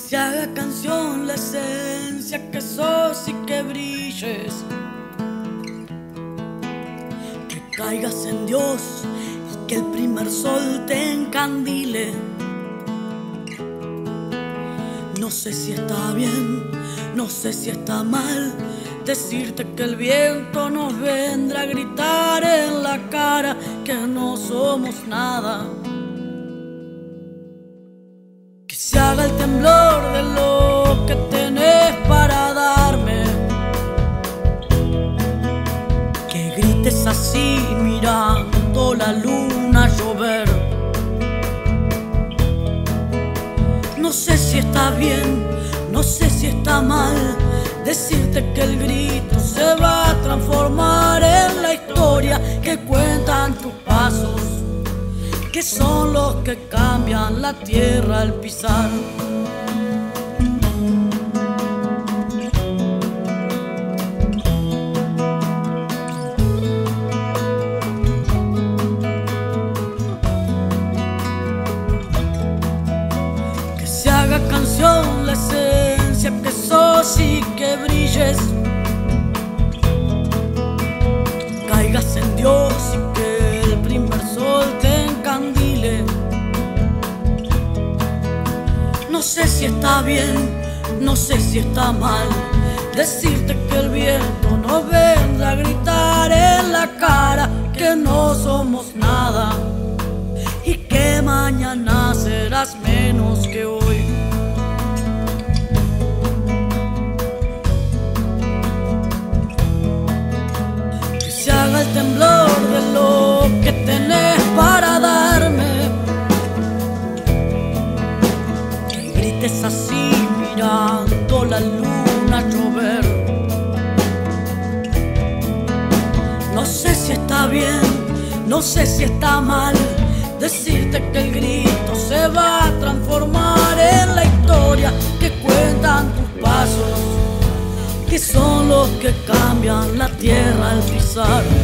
se haga canción la esencia que sos y que brilles, que caigas en Dios y que el primer sol te encandile. No sé si está bien, no sé si está mal decirte que el viento nos vendrá a gritar en la cara que no somos nada. Que se haga el temblor de lo que tenés para darme, que grites así mirando la luna llover. No sé si está bien, no sé si está mal decirte que el grito se va a transformar en la historia que cuentan tus pasos, que son los que cambian la tierra al pisar. Que se haga canción la esencia que sos y que brilles, caigas en Dios y que el primer sol te encandile. No sé si está bien, no sé si está mal decirte que el viento nos vendrá a gritar en la cara que no somos nada y que mañana serás menos que hoy. Que se haga el temblor de lo que tenés para darme, que grites así mirando la luna llover. No sé si está bien, no sé si está mal decirte que el grito se va a transformar en la historia que cuentan tus pasos, que son los que cambian la tierra al pisar.